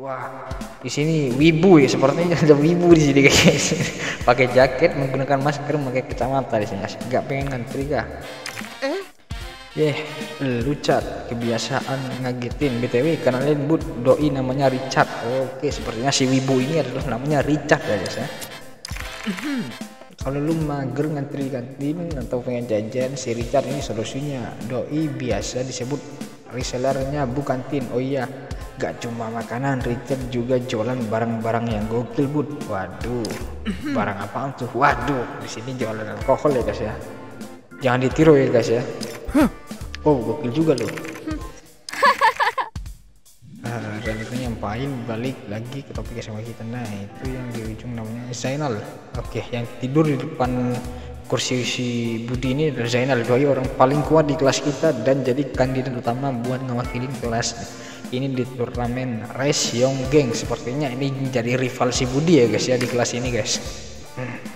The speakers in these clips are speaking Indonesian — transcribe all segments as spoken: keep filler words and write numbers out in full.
Wah, di sini wibu ya, sepertinya ada wibu di sini guys. Pakai jaket, menggunakan masker, pakai kacamata di sini. Enggak pengen ngantri kah? Eh? Yeh, lu cat kebiasaan ngagetin. B T W kenalin bud doi namanya Richard. Oke, sepertinya si wibu ini adalah namanya Richard ya guys ya. Kalau lu mager ngantri kantin atau pengen jajan, si Richard ini solusinya. Doi biasa disebut resellernya Bu Kantin. Oh iya, gak cuma makanan, Richard juga jualan barang-barang yang gokil bud. Waduh, barang apaan tuh? Waduh, di sini jualan alkohol ya guys ya. Jangan ditiru ya guys ya. Oh, gokil juga loh. Nah, dan itu nyampain balik lagi ke topik sama kita. Nah, itu yang di ujung namanya Zainal. Oke, yang tidur di depan kursi si Budi ini adalah Zainal, doi orang paling kuat di kelas kita dan jadi kandidat utama buat ngewakilin kelas ini di turnamen Race Young Gang. Sepertinya ini jadi rival si Budi ya guys ya di kelas ini guys. hmm.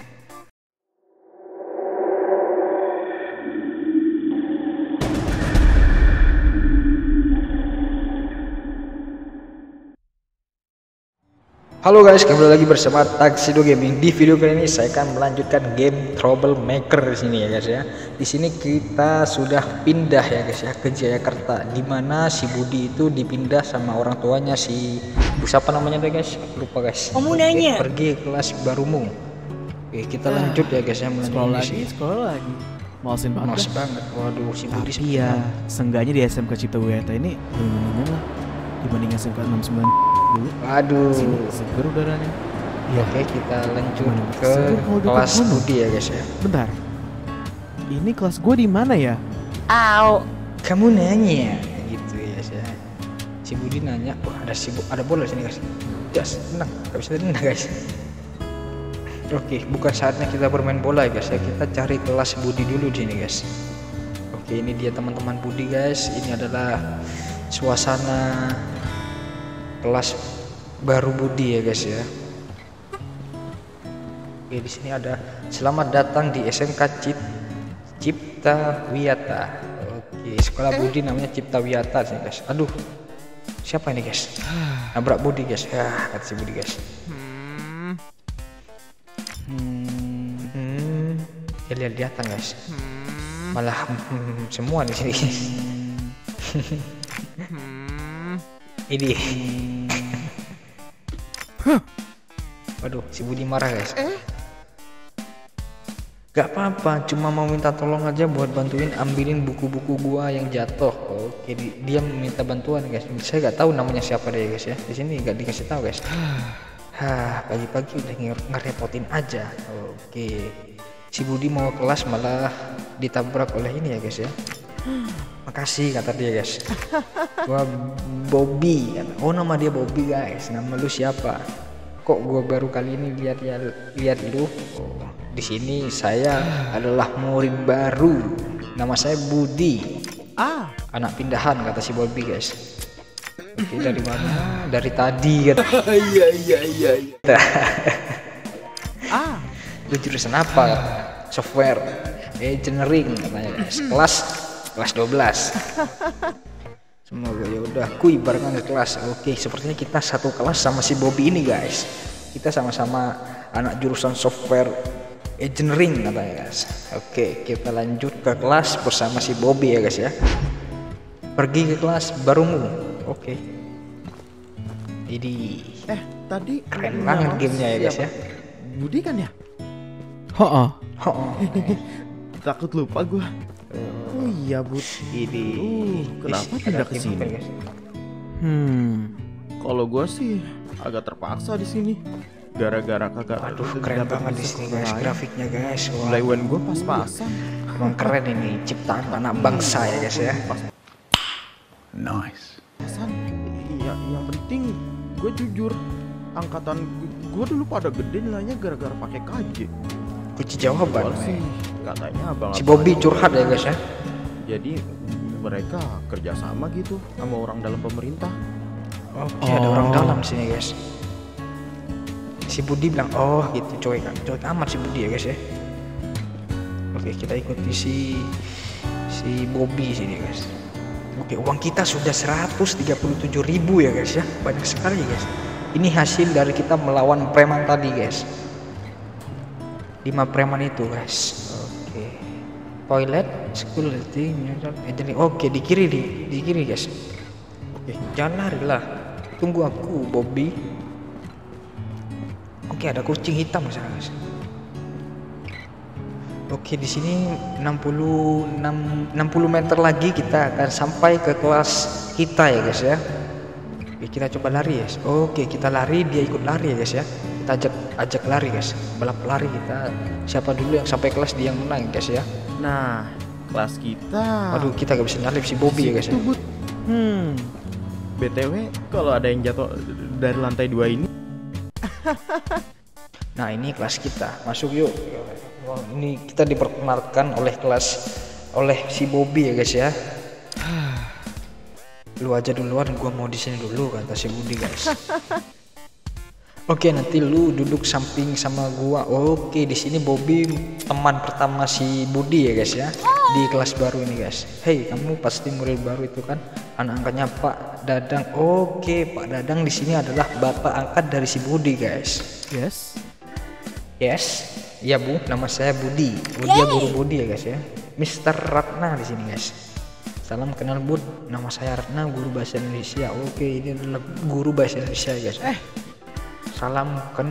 Halo guys, kembali lagi bersama Tuxedo Gaming. Di video kali ini saya akan melanjutkan game Troublemaker di sini ya guys ya. Di sini kita sudah pindah ya guys ya ke Jayakarta, di mana si Budi itu dipindah sama orang tuanya si siapa namanya deh guys? Lupa guys. Kamu nanya. Pergi ke kelas barumu. Oke, kita ah, lanjut ya guys ya, sekolah lagi, sekolah lagi. Malesin banget. Males banget. Waduh, si Budi Tapi ya, seenggaknya di S M K Cipta Wiyata ini lebih mendingan lah dibanding S M K enam sembilan dulu. Waduh, sini seger udaranya. Ya, oke, kita lanjut ke kelas Budi ya guys ya. Bentar, ini kelas gue di mana ya? Au, kamu nanya gitu ya guys ya. Si Budi nanya, wah ada si ada bola di sini guys. Jas, tenang, gak bisa tenang guys. Oke, bukan saatnya kita bermain bola ya guys ya. Kita cari kelas Budi dulu di sini guys. Oke, ini dia teman-teman Budi guys. Ini adalah suasana kelas baru Budi ya guys ya. Oke, di sini ada selamat datang di S M K Cip Cipta Wiyata. Oke, sekolah Budi namanya Cipta Wiyata sih guys. Aduh, siapa ini guys? Nabrak Budi guys. Ya, kata si Budi guys. Hmm, hmm. Ya lihat-lihatan guys. Malah hmm, semua di sini. Ini. Waduh, si Budi marah guys. Gak apa-apa, cuma mau minta tolong aja buat bantuin ambilin buku-buku gua yang jatuh. Oke, dia minta bantuan guys. Saya gak tahu namanya siapa deh guys ya. Di sini gak dikasih tahu guys. Hah, pagi-pagi udah ngerepotin aja. Oke, si Budi mau kelas malah ditabrak oleh ini ya guys ya. Makasih kata dia guys. Gua Bobby. Oh, nama dia Bobby guys. Nama lu siapa? Kok gua baru kali ini lihat ya lihat lu. Oh, di sini saya adalah murid baru. Nama saya Budi. Ah, anak pindahan kata si Bobby guys. Oke, dari mana? Dari tadi kata. Iya iya iya iya. Ah, lu jurusan apa? Software engineering katanya guys. Kelas kelas dua belas. Semoga ya udah kui barengan ke kelas. Oke, sepertinya kita satu kelas sama si Bobby ini guys. Kita sama-sama anak jurusan software engineering katanya guys. Oke, kita lanjut ke kelas bersama si Bobby ya guys ya. Pergi ke kelas barumu. Oke. Jadi eh tadi keren banget gamenya ya guys ya. Budi kan ya? Ho-oh. Ho-oh. Takut lupa gua. Oh iya Bud, ini uh, kenapa tidak ke sini? Hmm, kalau gua sih agak terpaksa di sini. Gara-gara kagak. Aduh, keren banget di sini guys, grafiknya guys. Mulai when gua pas-pasan. Emang keren ini, ciptaan anak bangsa ya guys ya. Nice. Pasan, iya, yang penting gue jujur, angkatan gue dulu pada gede nilainya gara-gara pakai K J. Kunci jawaban sih katanya abang si Bobby curhat ya guys ya. Jadi mereka kerjasama gitu sama orang dalam pemerintah. Oke, oh, ada orang dalam sini guys. Si Budi bilang oh gitu, cuek cuek amat si Budi ya guys ya. Oke, kita ikuti si si Bobby sini guys. Oke, uang kita sudah seratus tiga puluh tujuh ribu ya guys ya. Banyak sekali guys. Ini hasil dari kita melawan preman tadi guys. lima preman itu guys. Oke. Toilet, school, jadi oke di kiri di, di kiri guys. Oke, jangan lari lah. Tunggu aku, Bobby. Oke, ada kucing hitam misalnya guys. Oke, di sini enam puluh enam, enam puluh meter lagi kita akan sampai ke kelas kita ya guys ya. Oke, kita coba lari guys. Oke, kita lari, dia ikut lari ya guys ya. Kita ajak ajak lari guys. Balap lari kita. Siapa dulu yang sampai kelas dia yang menang guys ya. Nah, kelas kita. Aduh, kita gak bisa nyalip si Bobby ya guys ya. Hmm. B T W kalau ada yang jatuh dari lantai dua ini. Nah, ini kelas kita. Masuk yuk. Wah, ini kita diperkenalkan oleh kelas oleh si Bobby ya guys ya. Lu aja duluan, gua mau di sini dulu kata si Budi guys. Oke, nanti lu duduk samping sama gua. Oke, di sini Bobby teman pertama si Budi ya guys ya. Di kelas baru ini guys. Hey, kamu pasti murid baru itu kan? Anak angkatnya Pak Dadang. Oke, Pak Dadang di sini adalah bapak angkat dari si Budi guys. Yes. Yes. Iya Bu, nama saya Budi. Budi ya, guru Budi ya guys ya. Mister Ratna di sini guys. Salam kenal Bud. Nama saya Ratna, guru bahasa Indonesia. Oke, ini adalah guru bahasa Indonesia guys. Eh. Salam kenal.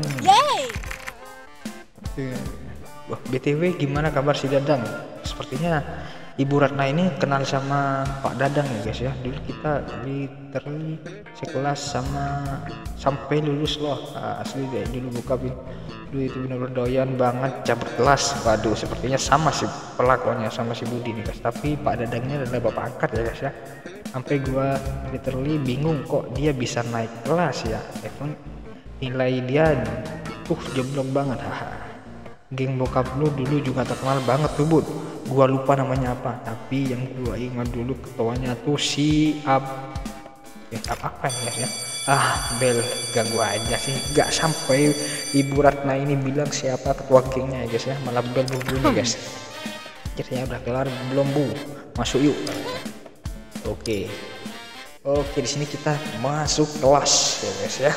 Wah, B T W gimana kabar si Dadang? Sepertinya Ibu Ratna ini kenal sama Pak Dadang ya guys ya. Dulu kita literally sekelas sama sampai lulus loh. Nah, asli deh dulu buka dulu itu benar-benar doyan banget cabut kelas. Waduh, sepertinya sama sih pelakuannya sama si Budi nih guys. Tapi Pak Dadang ini adalah bapak angkat ya guys ya. Sampai gua literally bingung kok dia bisa naik kelas ya. Even nilai dia uh jeblok banget. Haha. Geng bokap lu dulu juga terkenal banget tuh Bud. Gua lupa namanya apa, tapi yang gua ingat dulu ketuanya tuh si Ab ya, apa apa ya guys ya. Ah, Bel, gak gua aja sih, gak sampai Ibu Ratna ini bilang siapa ketua gengnya ya guys ya, malah Bel dulu guys. Kira udah kelar belum Bu? Masuk yuk. Oke, oke di sini kita masuk kelas ya guys ya.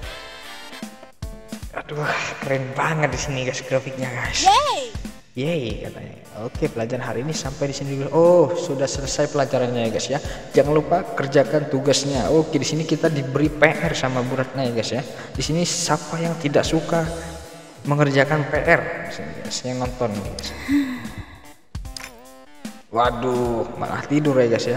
Aduh, keren banget di sini guys grafiknya guys. Yeay. Yeay katanya. Oke, pelajaran hari ini sampai di sini dulu. Oh, sudah selesai pelajarannya ya guys ya. Jangan lupa kerjakan tugasnya. Oke, di sini kita diberi P R sama Bu Ratna ya guys ya. Di sini siapa yang tidak suka mengerjakan P R? Sini guys, yang nonton guys. Waduh, malah tidur ya guys ya.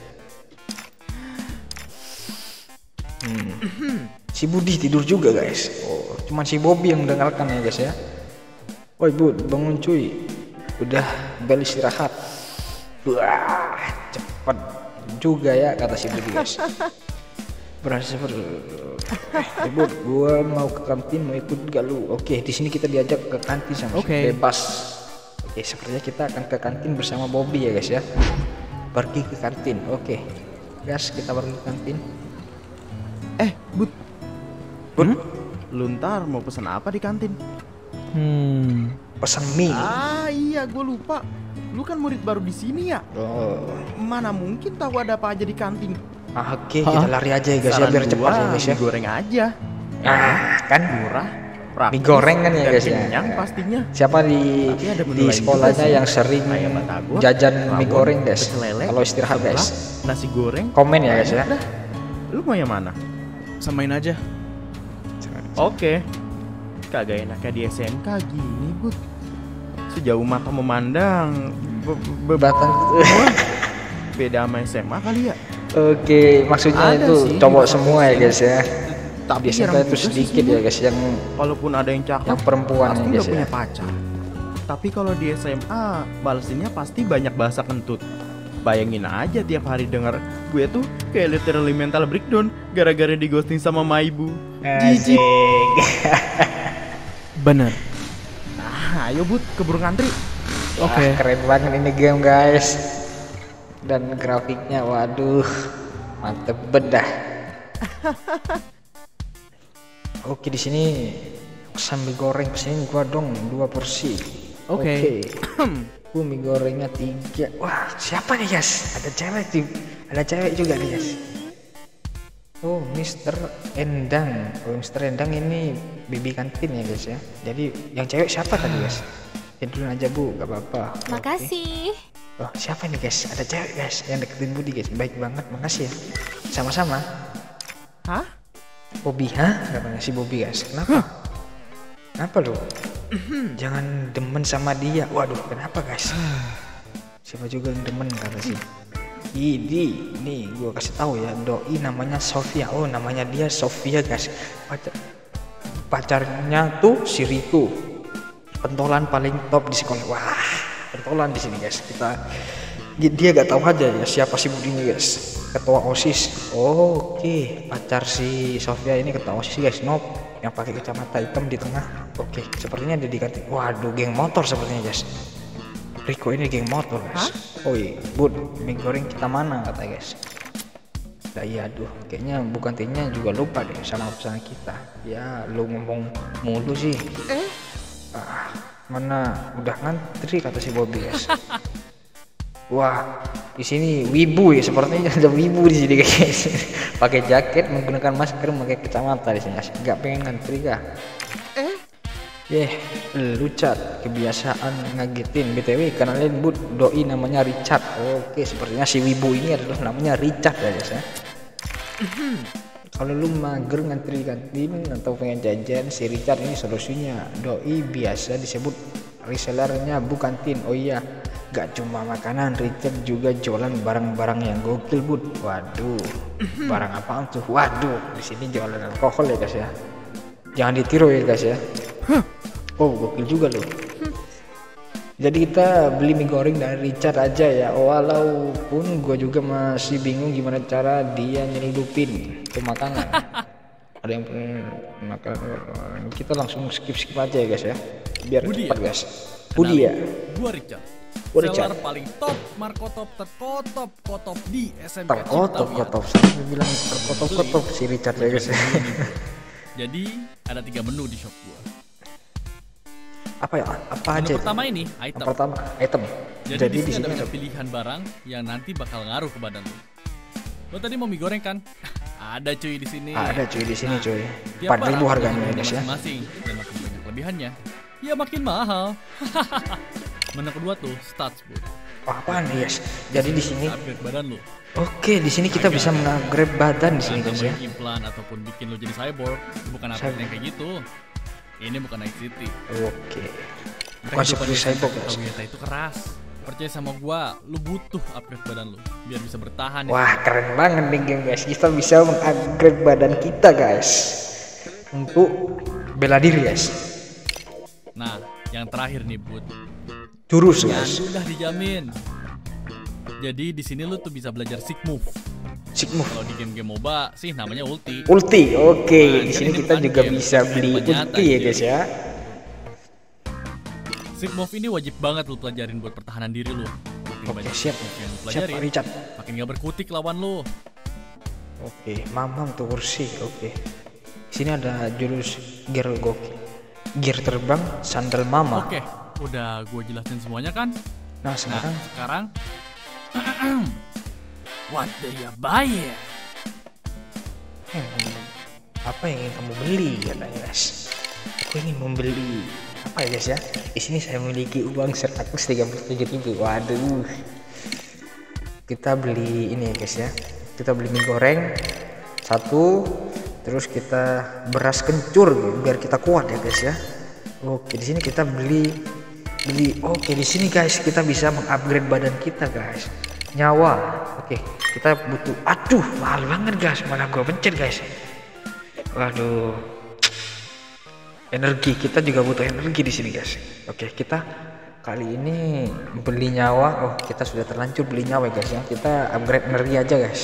Hmm. Si Budi tidur juga guys. Oh, cuman si Bobby yang mendengarkan ya guys ya. Woi Bud, bangun cuy. Udah bel istirahat. Wah, cepet juga ya kata si Budi guys. Berasa seperti eh, Bud, gua mau ke kantin, mau ikut gak lu? Oke, di sini kita diajak ke kantin sama okay. Bebas. Oke, sepertinya kita akan ke kantin bersama Bobby ya guys ya. Pergi ke kantin. Oke. Guys, kita pergi ke kantin. Eh, Bud. Bud, hmm? Lu ntar mau pesan apa di kantin? Hmm, pesan mie. Ah iya, gue lupa. Lu kan murid baru di sini ya. Oh. Mana mungkin tahu ada apa aja di kantin? Ah, oke, okay, kita lari aja ya guys ya biar cepat ya guys ya. Mie goreng aja. Ah, kan murah. Praktis, mie goreng kan ya guys ya. Kenyang pastinya. Siapa di di sekolahnya yang sering Batagor, jajan rawon, mie goreng guys? Kalau istirahat guys. Nasi goreng. Komen ya guys ya. Udah. Lu mau yang mana? Samain aja. Oke. Kagak enaknya di S M K gini, Bud. Sejauh mata memandang Batang beda sama S M A kali ya. Oke, maksudnya ada itu sih, cowok semua ya guys ya. Tapi di S M K itu sedikit ya guys yang walaupun ada yang cakep, yang perempuan pasti ya guys udah punya ya. pacar. Tapi kalau di S M A balesinnya pasti banyak bahasa kentut. Bayangin aja tiap hari denger gue tuh kayak literally mental breakdown gara-gara di ghosting sama Maibu. Jijik. Bener. Nah, ayo Bud, keburu ngantri. Oke. Okay. Keren banget ini game guys. Dan grafiknya waduh. Mantep bedah. Oke, di sini sambil goreng kesini gua dong dua porsi. Oke. Okay. Okay. Gua mie gorengnya tiga. Wah, siapa nih guys? Ada cewek di ada cewek juga nih guys. Oh, mister Endang. Oh, mister Endang ini bibi kantin ya guys ya. Jadi yang cewek siapa tadi guys? Ya dulu aja bu, gak apa-apa. Makasih. Okay. Oh, siapa nih guys? Ada cewek guys yang deketin Budi guys. Baik banget, makasih ya. Sama-sama. Hah? Bobby, hah? Katanya si Bobby guys. Kenapa? Kenapa lu? Jangan demen sama dia. Waduh, kenapa guys? Siapa juga yang demen kata sih. Ini, nih gue kasih tahu ya, doi namanya Sofia. Oh, namanya dia Sofia guys. Pacar, pacarnya tuh si Riku, pentolan paling top di sekolah. Wah, pentolan di sini guys. Kita dia gak tahu aja ya siapa si Budinya guys. Ketua OSIS. Oh, oke, okay. Pacar si Sofia ini ketua OSIS guys. Nope, yang pakai kacamata hitam di tengah. Oke, okay. Sepertinya dia diganti. Waduh, geng motor sepertinya guys. Rico ini geng motor guys. Oh iya, Bud, mie goreng kita mana kata guys. Nah, iya, aduh, kayaknya bukan timnya juga lupa deh sama pesanan kita. Ya, lu ngomong mulu sih. Eh? Ah, mana udah ngantri kata si Bobby guys. Wah, di sini wibu ya, sepertinya ada wibu di sini guys. Pakai jaket, menggunakan masker, pakai kacamata di sini. Gak pengen ngantri kah? Eh? Yeh, lu Cat, kebiasaan ngagetin. B T W kenalin Bud, doi namanya Richard. Oke, sepertinya si wibu ini adalah namanya Richard ya guys ya. Kalau lu mager ngantri kantin atau pengen jajan, si Richard ini solusinya. Doi biasa disebut resellernya Bu Kantin. Oh iya, gak cuma makanan, Richard juga jualan barang-barang yang gokil Bud. Waduh, barang apaan tuh? Waduh, di sini jualan alkohol ya guys ya. Jangan ditiru ya guys ya. Oh, gokil juga loh. Jadi kita beli mie goreng dari Richard aja ya. Walaupun gue juga masih bingung gimana cara dia nyeludupin ke makanan. Ada yang pengen makan, kita langsung skip skip aja ya guys ya. Biar Budi cepat ya? guys. Budi ya. Gua Richard. Gua Richard. Seller paling top, markotop terkotop kotop di S M P Terkotop Cipta kotop. Saya bilang terkotop kotop si Richard ya guys. Jadi ada tiga menu di shop gua. Apa ya? Apa Menu aja? pertama itu? ini Yang item. pertama item. Jadi, Jadi di di sini sini ada ada banyak pilihan barang yang nanti bakal ngaruh ke badan lu. Lo tadi mau mie goreng kan? Ada cuy di sini. ada cuy di sini Nah, cuy. Tiap empat ribu barang harganya punya ya guys ya. masing-masing dan makin banyak kelebihannya, ya makin mahal. Menu kedua tuh stats bro. Wah, apaan nih guys? Jadi di sini Upgrade badan lu. oke, di sini kita bisa mengupgrade badan di sini Bukan guys ya. nambahin implan ataupun bikin lo jadi cyborg, bukan upgrade yang kayak gitu. Ini bukan Night City. Oke. Bukan seperti cyborg guys. Kita itu keras. Percaya sama gua, lu butuh upgrade badan lu biar bisa bertahan. Wah, keren banget nih game guys. Kita bisa mengupgrade badan kita guys untuk bela diri guys. Nah, yang terakhir nih, Bud. Jurus Yang guys. udah dijamin. Jadi di sini lu tuh bisa belajar sick move. Sigmove. Kalau di game-game MOBA sih namanya ulti. Ulti. Oke, Nah, di kan sini ini kita bukan juga game, bisa beli kehidupan nyata, ulti ya gitu. guys ya. Sick move ini wajib banget lu pelajarin buat pertahanan diri lu. Makin Oke, banyak siap. move yang lu Siap pelajarin, Pak Richard. makin gak berkutik lawan lu. Oke, mamam tuh kursi. Oke. Sini ada jurus gear gokil. Gear terbang sandal mama. Oke, udah gue jelasin semuanya kan? Nah, Nah, sekarang sekarang what do you buy? Hmm, apa yang ingin kamu beli katanya guys? Aku ingin membeli apa ya guys ya? Di sini saya memiliki uang seratus tiga puluh tujuh ribu. Waduh, kita beli ini ya guys ya. Kita beli mie goreng satu, terus kita beras kencur gitu, biar kita kuat ya guys ya. Oke, di sini kita beli beli. Oke, di sini guys kita bisa mengupgrade badan kita guys. Nyawa. Oke, kita butuh. Aduh, mahal banget guys. Malah gua pencet guys. Waduh. Energi, kita juga butuh energi di sini guys. Oke, kita kali ini beli nyawa. Oh, kita sudah terlanjur beli nyawa guys ya. Kita upgrade energi aja guys.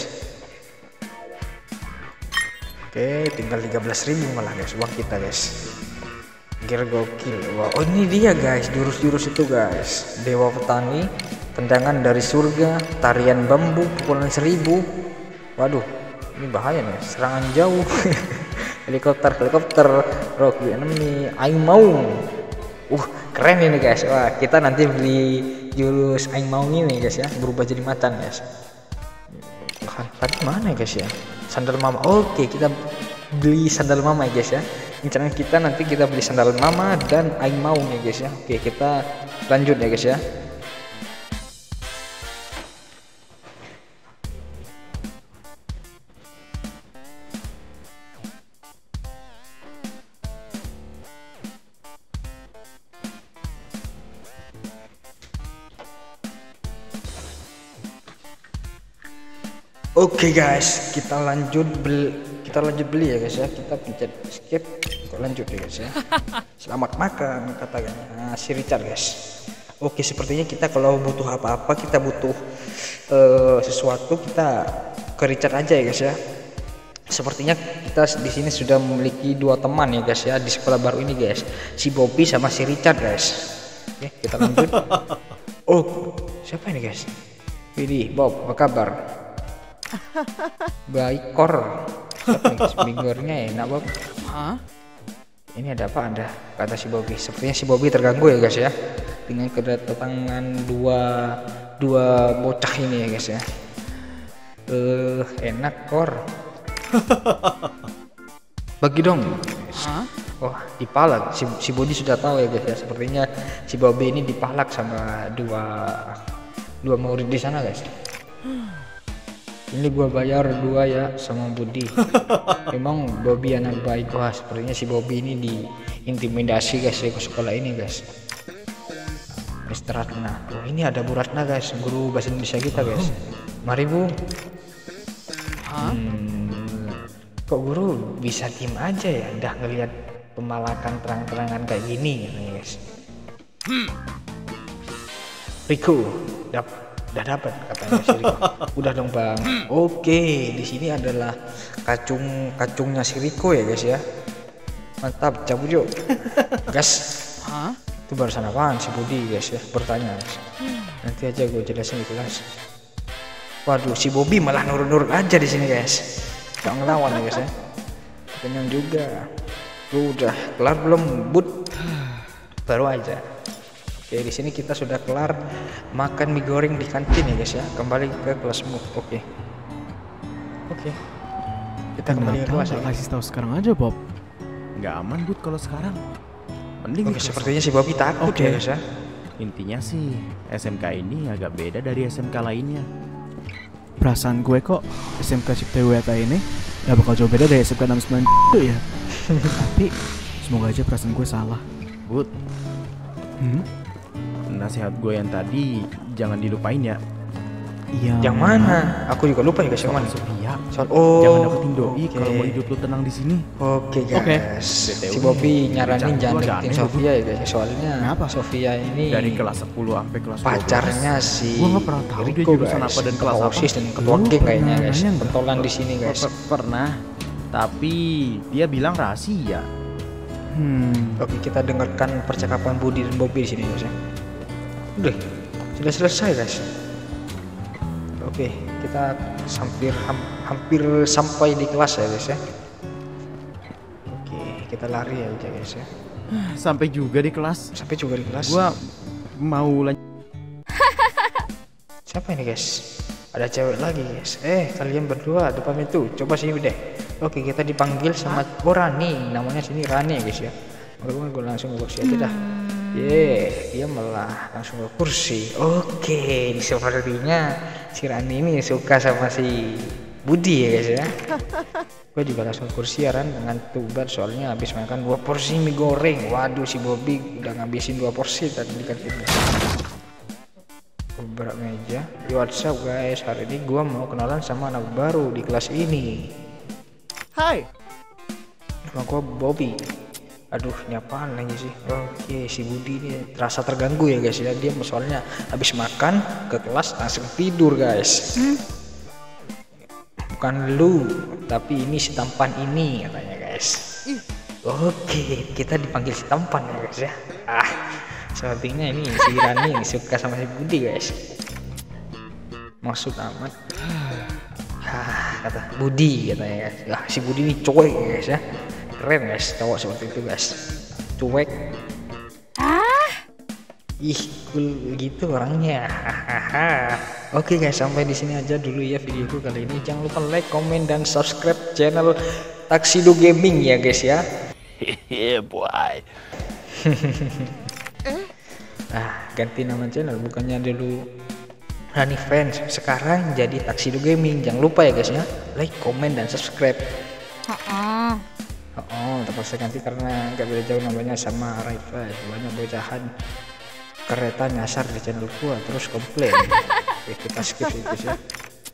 Oke, tinggal tiga belas ribu malah guys uang kita guys. Gear gokil. Wow, oh ini dia guys, jurus-jurus itu guys. Dewa petani, tendangan dari surga, tarian bambu, pukulan seribu. Waduh, ini bahaya nih, serangan jauh. helikopter, helikopter, rock enemy, aing mau. Uh, keren ini guys. Wah, kita nanti beli jurus aing mau ini guys ya, berubah jadi macan guys. Tuhan, tadi mana ya guys ya? Sandal mama. Oke, kita beli sandal mama ya guys ya. Rencana kita nanti kita beli sandal mama dan aing mau nih guys ya. Oke, kita lanjut ya guys ya. Oke guys, kita lanjut beli, kita lanjut beli ya guys ya. Kita pencet skip, kok lanjut ya guys ya. Selamat makan katanya. Nah, si Richard guys. Oke, sepertinya kita kalau butuh apa-apa, kita butuh uh, sesuatu, kita ke Richard aja ya guys ya. Sepertinya kita di sini sudah memiliki dua teman ya guys ya di sekolah baru ini guys. Si Bobby sama si Richard guys. Oke, kita lanjut. Oh, siapa ini guys? Widih, Bob, apa kabar? Baik kor. Minggunya enak Bob. Hah? Ini ada apa anda? Kata si Bobby. Sepertinya si Bobby terganggu ya guys ya dengan kedatangan dua dua bocah ini ya guys ya. Eh uh, enak kor. Bagi dong. Hah? Wah, dipalak. Si, si Bobby sudah tahu ya guys ya. Sepertinya si Bobby ini dipalak sama dua dua murid di sana guys. Ini gua bayar dua ya sama Budi. Memang Bobby anak baik. Wah, sepertinya si Bobby ini diintimidasi guys ya ke sekolah ini guys. Mister Ratna. Oh, ini ada Bu Ratna guys, guru bahasa Indonesia kita guys. Mari Bu. Hmm, kok guru bisa tim aja ya? Udah ngelihat pemalakan terang-terangan kayak gini guys. Riku, dap udah dapat katanya si Riko. Udah dong bang. Oke, di sini adalah kacung kacungnya si Riko ya guys ya. Mantap, cabut yuk. Gas. Hah? Itu barusan apaan si Budi guys ya? Bertanya guys. Nanti aja gue jelasin di kelas. Waduh, si Bobby malah nurun-nurun aja di sini guys. Gak ngelawan ya guys ya. Kenyang juga. Lu udah kelar belum Bud? Baru aja. Oke, di sini kita sudah kelar makan mie goreng di kantin ya guys ya. Kembali ke kelasmu. Oke. Oke. Kita kembali ke kelas ya. Kasih tahu sekarang aja Bob. Nggak aman Bud kalau sekarang. Mending Oke, sepertinya si Bobby takut Oke. ya guys ya. Intinya sih S M K ini agak beda dari S M K lainnya. Perasaan gue kok S M K Cipta Wiyata ini gak bakal jauh beda dari S M K enam puluh sembilan itu ya. Tapi semoga aja perasaan gue salah. Bud, Hmm? nasihat gue yang tadi jangan dilupain ya. Iya. Yang mana? Aku juga lupa ya guys yang mana. Sofia. Soal oh. Jangan dapetin doi oke. kalau mau hidup lu tenang di sini. Oke guys. Si B T W, Bobby nyaranin jangan jangan agak deketin aneh, Sofia ya guys. Soalnya Kenapa? Sofia ini Dari kelas sepuluh sampai kelas dua belas. pacarnya si Gua nggak pernah tahu dia Riko, jurusan guys. apa dan kelas Ketua apa. OSIS dan ketua Lu geng kayaknya pernah guys. nanya nggak? Pentolan di sini guys. Per- Pernah. Tapi dia bilang rahasia. Hmm. Oke, kita dengarkan percakapan Budi dan Bobby di sini guys ya. Udah, sudah selesai guys. Oke, kita hampir ham- hampir sampai di kelas ya guys ya. Oke, kita lari aja guys ya. Sampai juga di kelas. Sampai juga di kelas. Gua mau lanjut. Siapa ini guys? Ada cewek lagi guys. Eh, kalian berdua depan itu. Coba sini deh. Oke, kita dipanggil sama oh Rani. Namanya sini Rani ya guys ya. Oke, gue langsung ke kursi aja dah. Ye, dia malah langsung ke kursi. Oke, sepertinya si Rani ini suka sama si Budi ya guys ya. Gue juga langsung ke kursi ya Ran, dengan tubar soalnya habis makan dua porsi mie goreng. Waduh, si Bobby udah ngabisin dua porsi tadi di kantin. Berat meja di WhatsApp guys. Hari ini gua mau kenalan sama anak baru di kelas ini. Hai. Nama gua Bobby. Aduh, ini apaan lagi sih? Oke, si Budi ini terasa terganggu ya guys ya. Dia soalnya habis makan ke kelas langsung tidur guys. Hmm? Bukan lu, tapi ini si tampan ini katanya guys. Oke, kita dipanggil si tampan ya guys ya. Ah, sepertinya ini si Rani ini suka sama si Budi guys. Maksud amat. Ah, kata Budi katanya guys. Ah, si Budi ini cowok ya guys ya. Keren guys, cowok seperti itu guys. Cuek. Ih, cool gitu orangnya. Hahaha. Oke guys, sampai di sini aja dulu ya videoku kali ini. Jangan lupa like, komen, dan subscribe channel Tuxedo Gaming ya guys ya. Yeah boy. Ah, ganti nama channel, bukannya dulu Rani Fans, sekarang jadi Tuxedo Gaming. Jangan lupa ya guys ya, like, komen, dan subscribe. Ha-ha. Oh, oh terpaksa ganti karena nggak beda jauh namanya sama Raifa. Banyak bocahan kereta nyasar di channel gua terus komplain. Oke, kita skip itu guys ya.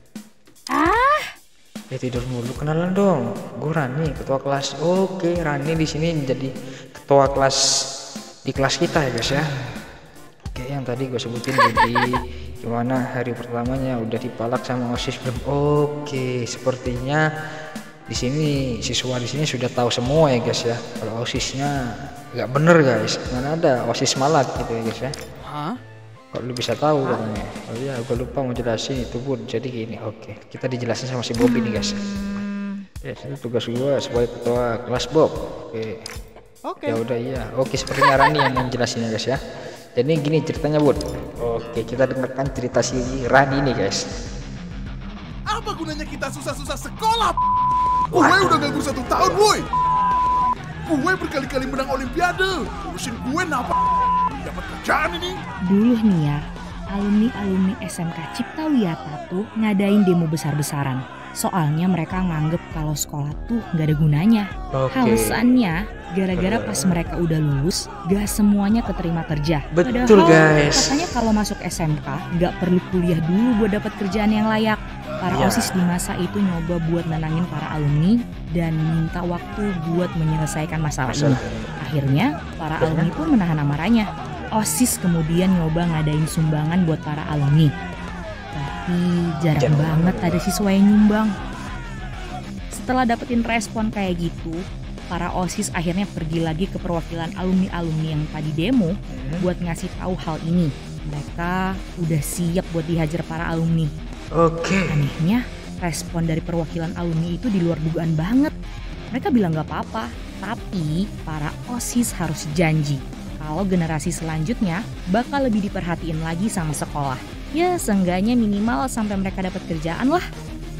Ah, Ya tidur mulu, kenalan dong. Gue Rani, ketua kelas. Oke, Rani di sini menjadi ketua kelas di kelas kita ya guys ya. Oke, yang tadi gue sebutin jadi gimana hari pertamanya udah dipalak sama OSIS belum? Oke, sepertinya di sini siswa di sini sudah tahu semua ya guys ya. Kalau OSISnya nggak bener guys, mana ada OSIS malak gitu ya guys ya. Hah? Kok lu bisa tahu katanya? Oh iya, gue lupa mau jelasin itu Bun. Jadi gini, oke, kita dijelasin sama si Bobby nih guys. Ya, itu tugas gue sebagai ketua kelas Bob. Oke. Oke. Ya udah iya. Oke, sepertinya Rani yang menjelasinnya guys ya. Jadi gini ceritanya Bun. Oke, kita dengarkan cerita si Rani nih guys. Apa gunanya kita susah-susah sekolah? Gue udah nganggur satu tahun, woi. Gue berkali-kali menang olimpiade. Urusin gue napa? Dapat kerjaan ini. Dulu nih ya, alumni-alumni S M K Cipta Wiyata tuh ngadain demo besar-besaran. Soalnya mereka nganggep kalau sekolah tuh gak ada gunanya. Oke. Alasannya, gara-gara pas mereka udah lulus, gak semuanya keterima kerja. Betul, Padahal, guys. katanya kalau masuk S M K gak perlu kuliah dulu buat dapat kerjaan yang layak. Para Ya. OSIS di masa itu nyoba buat nenangin para alumni dan minta waktu buat menyelesaikan masalah ini. Masalah. Akhirnya, para alumni pun menahan amarahnya. OSIS kemudian nyoba ngadain sumbangan buat para alumni. Tapi jarang Jarang banget ada siswa yang nyumbang. Setelah dapetin respon kayak gitu, para OSIS akhirnya pergi lagi ke perwakilan alumni-alumni yang tadi demo buat ngasih tahu hal ini. Mereka udah siap buat dihajar para alumni. Oke. Anehnya, respon dari perwakilan alumni itu di luar dugaan banget. Mereka bilang gak apa-apa, tapi para OSIS harus janji kalau generasi selanjutnya bakal lebih diperhatiin lagi sama sekolah. Ya seenggaknya minimal sampai mereka dapat kerjaan lah.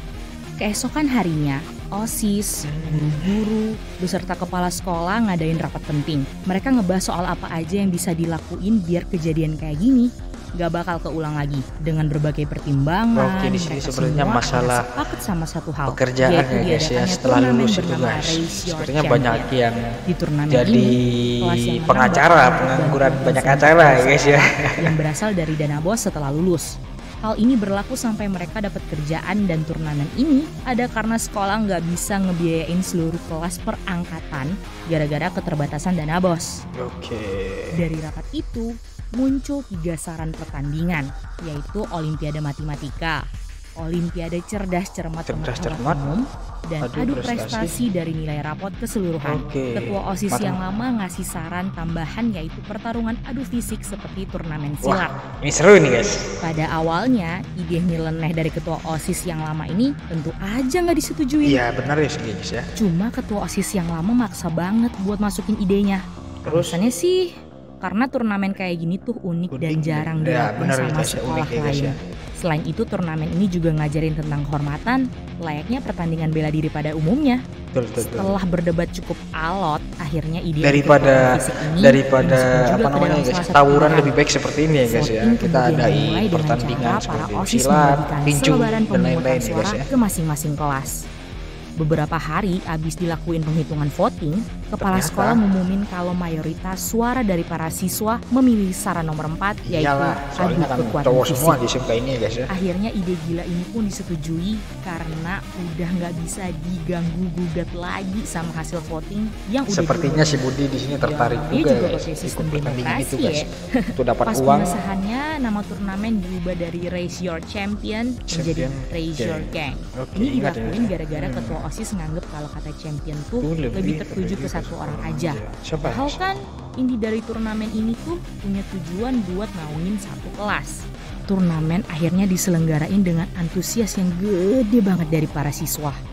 Keesokan harinya, OSIS, guru-guru, beserta kepala sekolah ngadain rapat penting. Mereka ngebahas soal apa aja yang bisa dilakuin biar kejadian kayak gini gak bakal keulang lagi. Dengan berbagai pertimbangan, Oke, di sini mereka sebenarnya semua masalah akhirnya sepakat sama satu hal, Pekerjaan yaitu ya guys ya diadakannya setelah turnamen lulus itu bernama guys. Raise Your Sepertinya Champion. banyak yang Di turnamen jadi ini, kelas yang menang pengacara, bakal dapat pengangguran bantuan banyak dosen acara ya guys ya. yang berasal dari dana bos setelah lulus. Hal ini berlaku sampai mereka dapat kerjaan, dan turnamen ini ada karena sekolah nggak bisa ngebiayain seluruh kelas per angkatan gara-gara keterbatasan dana bos. Oke. Dari rapat itu muncul tiga saran pertandingan, yaitu Olimpiade Matematika, Olimpiade Cerdas Cermat Cerdas Pengetahuan Cermat, Umum, dan adu adu prestasi. prestasi dari nilai rapot keseluruhan. Oke. Ketua OSIS Matem- yang lama ngasih saran tambahan, yaitu pertarungan adu fisik seperti turnamen silat. Wah, ini seru nih guys. Pada awalnya, ide nyeleneh dari ketua OSIS yang lama ini tentu aja nggak disetujui. Iya benar ya sih guys ya. Cuma ketua OSIS yang lama maksa banget buat masukin idenya. Terus? Alasannya sih karena turnamen kayak gini tuh unik, dan Unik, jarang ya, dilakuin benar sama guys ya, sekolah unik ya guys lain. ya. Selain itu, turnamen ini juga ngajarin tentang kehormatan, layaknya pertandingan bela diri pada umumnya. Betul, betul, betul. Setelah berdebat cukup alot, akhirnya ide Daripada untuk fisik ini daripada dimasukkan juga apa ke namanya dalam guys, salah satu tawuran turnamen. lebih baik seperti ini ya guys ya. Voting Kita kemudian adain dimulai dengan pertandingan cara para seperti OSIS silat, membagikan tinju, selebaran dan pemungutan lain-lain ya suara guys ya. ke masing-masing kelas. Beberapa hari abis dilakuin penghitungan voting, kepala Ternyata- sekolah ngumumin kalau mayoritas suara dari para siswa memilih saran nomor empat, yaitu Iyalah, adu soalnya kan kekuatan cowok fisik. semua di S M K ini ya guys ya. Akhirnya ide gila ini pun disetujui karena udah nggak bisa diganggu gugat lagi sama hasil voting yang udah Sepertinya diumumin. si Budi di sini tertarik Dia juga juga guys. pakai Ikut sistem pertandingan itu demokrasi guys. ya. Itu dapat Pas uang. pengesahannya, nama turnamen diubah dari Raise Your Champion menjadi Champion Raise Your Gang. Oke, Ini ingat ya. dilakuin gara-gara ketua OSIS nganggep kalau kata champion tuh Tuh, lebih tertuju ke satu orang aja. Siapa? Padahal kan inti dari turnamen ini tuh punya tujuan buat naungin satu kelas. Turnamen akhirnya diselenggarain dengan antusias yang gede banget dari para siswa.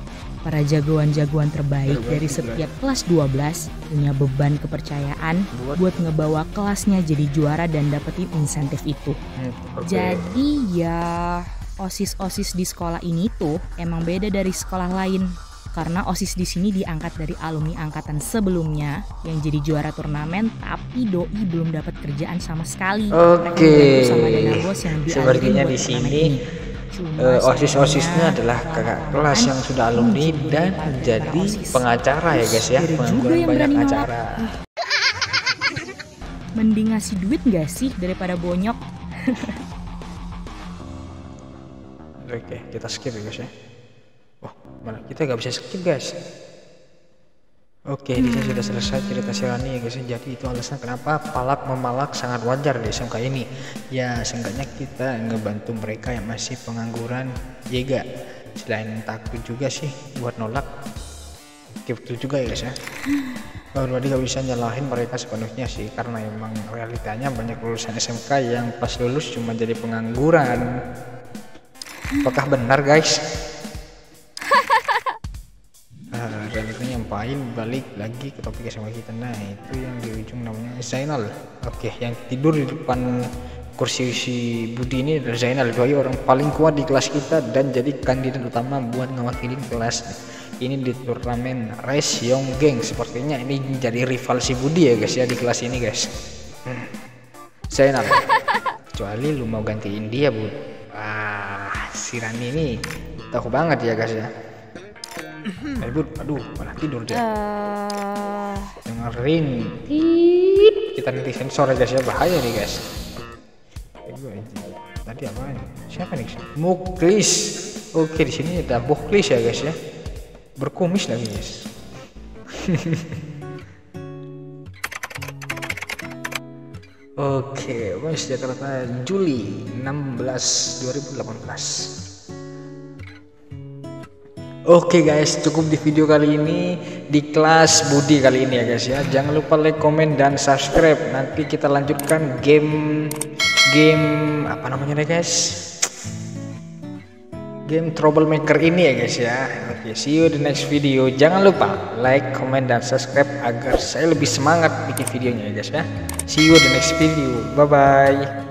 Para jagoan-jagoan terbaik dari setiap kelas dua belas punya beban kepercayaan buat ngebawa kelasnya jadi juara dan dapetin insentif itu. Jadi ya OSIS-OSIS di sekolah ini tuh emang beda dari sekolah lain. Karena OSIS di sini diangkat dari alumni angkatan sebelumnya yang jadi juara turnamen, tapi doi belum dapat kerjaan sama sekali. Oke, sama dana bos yang sepertinya di sini uh, OSIS-OSISnya adalah kakak kelas yang sudah alumni dan jadi pengacara ya guys ya, pengangguran banyak acara. Mending ngasih duit gak sih daripada bonyok? Oke, kita skip ya guys ya. Oh, mana kita gak bisa skip guys. Oke, di sini sudah selesai cerita si Rani ya guys. Jadi itu alasan kenapa palak memalak sangat wajar di S M K ini. Ya, seenggaknya kita ngebantu mereka yang masih pengangguran. Ya gak? Selain takut juga sih buat nolak. Oke, betul juga ya guys ya. Oh, berarti gak bisa nyalahin mereka sepenuhnya sih, karena emang realitanya banyak lulusan S M K yang pas lulus cuma jadi pengangguran. Apakah benar guys? Uh, realitanya ngapain balik lagi ke topik S M K kita. Nah itu yang di ujung namanya Zainal. Oke, yang tidur di depan kursi si Budi ini adalah Zainal, dia orang paling kuat di kelas kita dan jadi kandidat utama buat ngewakilin kelas ini di turnamen Race Young Gang. Sepertinya ini jadi rival si Budi ya guys ya di kelas ini guys. hmm. Zainal, kecuali lu mau gantiin dia Bud. Ah, si Rani ini tahu banget ya guys ya. Eh Bud, aduh malah tidur dia. Uh, Dengerin. Kita nanti sensor ya guys ya, bahaya nih guys. Tadi apa ini? Siapa nih? Muklis. Oke, di sini ada Muklis ya guys ya. Berkumis lagi guys. Oke, guys, Jakarta Juli enam belas dua ribu delapan belas. Oke guys, cukup di video kali ini di kelas Budi kali ini ya guys ya. Jangan lupa like, komen, dan subscribe. Nanti kita lanjutkan game game apa namanya nih guys? Game troublemaker ini ya guys ya. Oke, see you di next video. Jangan lupa like, komen, dan subscribe agar saya lebih semangat bikin videonya ya guys ya. See you di next video. Bye bye.